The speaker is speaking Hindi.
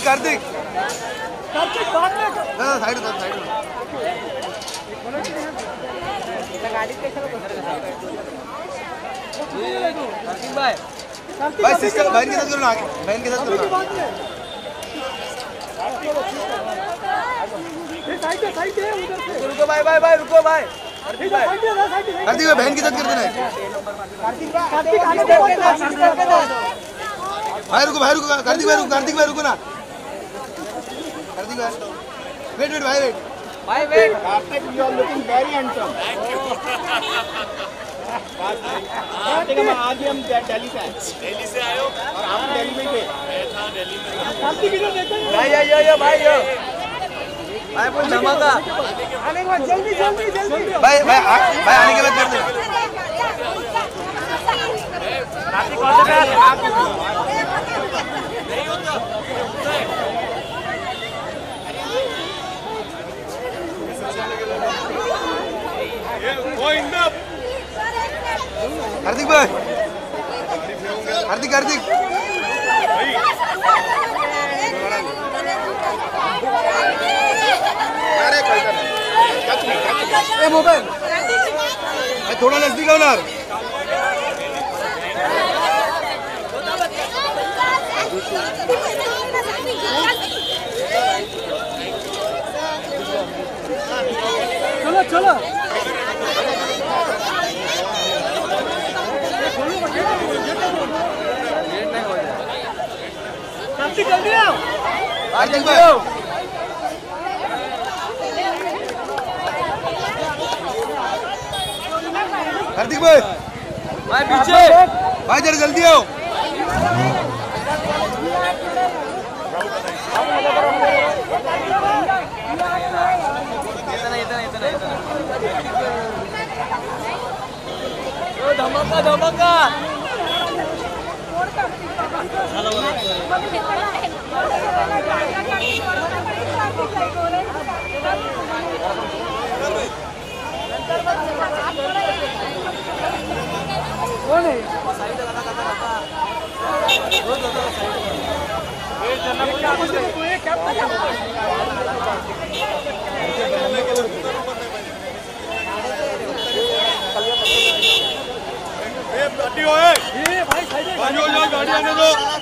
कार्तिक कार्तिक कार्तिक बाद में साइड गाड़ी कैसे कार्तिक भाई सिस्टर बहन के साथ करो ना बहन के साथ करो साइड है उधर से रुको भाई रुको भाई कार्तिक भाई बहन के साथ कर देना कार्तिक आगे भाई रुको कार्तिक भाई रुको ना कार्तिक भाई wait Karthik, you are looking very handsome. Thank you. Karthik आज हम दिल्ली से आए। दिल्ली से आए हो और आप दिल्ली में थे? मैं था दिल्ली में। कार्तिक इधर देखो भाई बोल धमाका आने के बाद जल्दी भाई आने के बाद कर दे कार्तिक कौन सा नहीं होता कार्तिक भाई कार्तिक ए मोबाइल थोड़ा नजदीक आओ ना चलो कार्तिक जल्दी आओ कार्तिक भाई पीछे भाई जरा जल्दी आओ धमाका कौन है भाई गाड़ी आने दो